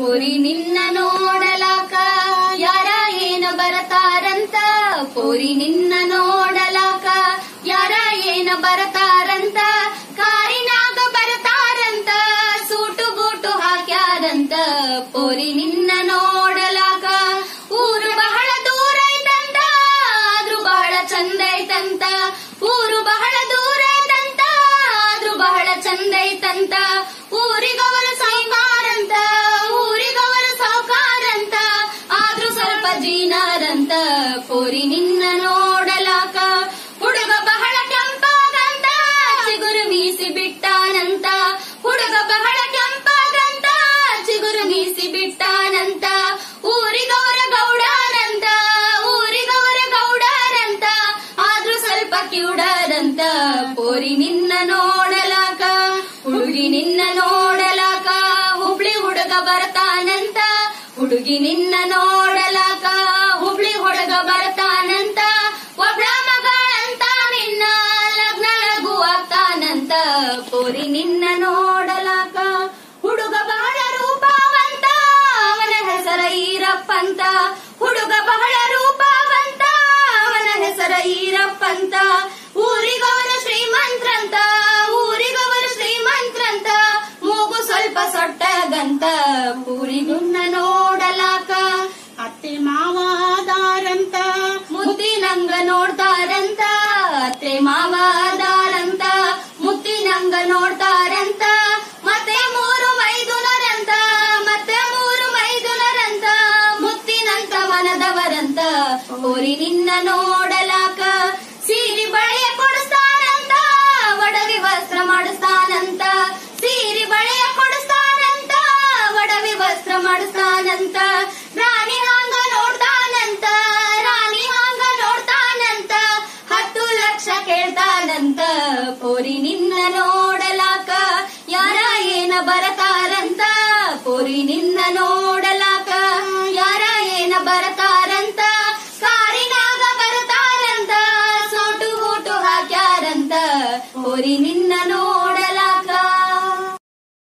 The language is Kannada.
ಪೋರಿ ನಿನ್ನ ನೋಡಲಾಕ ಯಾರ ಏನ ಬರತಾರಂತ, ಪೋರಿ ನಿನ್ನ ನೋಡಲಾಕ ಯಾರ ಏನ ಬರತಾರಂತ, ಕಾರಿನಾಗ ಬರತಾರಂತ ಸೂಟು ಬೂಟು ಹಾಕ್ಯಾರಂತ. ಪೋರಿ ನಿನ್ನ ನೋಡಲಾಕ ಊರು ಬಹಳ ದೂರ ಐತಂತ, ಆದ್ರೂ ಬಹಳ ಚಂದ ಐತಂತ. ಊರು ಬಹಳ ದೂರ ಐತಂತ, ಆದ್ರೂ ಬಹಳ ಚಂದ ಐತಂತ. ಊರಿಗವರ ಸಾವುಕಾರಂತ, ಊರಿಗವರ ಸಾವುಕಾರಂತ, ಆದ್ರೂ ಸ್ವಲ್ಪ ಜೀನಾರಂತ. ಪೋರಿ ನಿನ್ನ ನೋಡಲಾಕ ಹುಡುಗ ಬಹಳ ಕೆಂಪಾಗಂತ, ಚಿಗುರು ಮೀಸಿ ಬಿಟ್ಟಾನಂತ. ಹುಡುಗ ಬಹಳ ಕೆಂಪಾಗಂತ, ಚಿಗುರು ಮೀಸಿ ಬಿಟ್ಟಾನಂತ. ಊರಿಗವರ ಗೌಡರಂತ, ಊರಿಗವರ ಗೌಡರಂತ, ಆದ್ರೂ ಸ್ವಲ್ಪ ಕಿವುಡರಂತ. ಪೋರಿ ನಿನ್ನ ನೋಡಲಾಕ ಹುಡುಗಿ ನಿನ್ನ ನೋಡಲಾಕ ಹುಬ್ಳಿ ಹುಡುಗ ಬರ್ತಾನಂತ. ಹುಡುಗಿ ನಿನ್ನ ನೋಡಲಾಕ ಹುಬ್ಳಿ ಹುಡುಗ ಬರ್ತಾನಂತ. ಒಬ್ಳ ಮಗಳಂತ ನಿನ್ನ ಲಗ್ನ ಲಘು ಆಗ್ತಾನಂತ. ಪೋರಿ ನಿನ್ನ ನೋಡಲಾಕ ಹುಡುಗ ಬಹಳ ರೂಪವಂತ, ಅವನ ಹೆಸರ ಈರಪ್ಪಂತ. ಹುಡುಗ ಬಹಳ ರೂಪವಂತ, ಅವನ ಹೆಸರ ಈರಪ್ಪಂತ. ಊರಿಗವರ ಶ್ರೀಮಂತ್ರಂತ, ಊರಿಗವರ ಶ್ರೀಮಂತ್ರಂತ, ಮೂಗು ಸ್ವಲ್ಪ ಸೊಟ್ಟಗಂತ. ಪೂರಿಗುನ್ನ ನೋಡಲಾಕ ಅತ್ತೆ ಮಾವಾದಾರಂತ, ಮುತ್ತಿನಂಗ ನೋಡ್ತಾರಂತ. ಅತ್ತೆ ಮಾವಾದಾರಂತ, ಮುತ್ತಿನಂಗ ನೋಡ್ತಾರಂತ. ಮತ್ತೆ ಮೂರು ಮೈದುನರಂತ, ಮತ್ತೆ ಮೂರು ಮೈದುನರಂತ, ಮುತ್ತಿನಂತ ಮನದವರಂತ. ಪೋರಿ ನಿನ್ನ ನೋಡಲಾಕ ಸೀರಿ ಬಳೆಯ ಕೊಡಿಸ್ತಾನಂತ, ಒಡವಿ ವಸ್ತ್ರ ಮಾಡಿಸ್ತಾನಂತ. ಸೀರಿ ಬಳೆಯ ಕೊಡಿಸ್ತಾನಂತ, ಒಡವಿ ವಸ್ತ್ರ ಮಾಡಿಸ್ತಾನಂತ. ರಾಣಿ ಹಾಂಗ ನೋಡ್ತಾನಂತ, ರಾಣಿ ಹಾಂಗ ನೋಡ್ತಾನಂತ, 10 ಲಕ್ಷ ಕೇಳ್ತಾನಂತ. ಪೋರಿ ನಿನ್ನ ನೋಡಲಾಕ ಯಾರ ಏನ ಬರತಾರಂತ, ಪೋರಿ ನಿನ್ನ ನೋಡಲಾಕ ಯಾರ ಏನ ಬರತಾರಂತ. ಕಾರಿನಾಗ ಬರತಾರಂತ ಸೋಟು ಬೂಟು ಹಾಕ್ಯಾರಂತ. ಪೋರಿ ನಿನ್ನ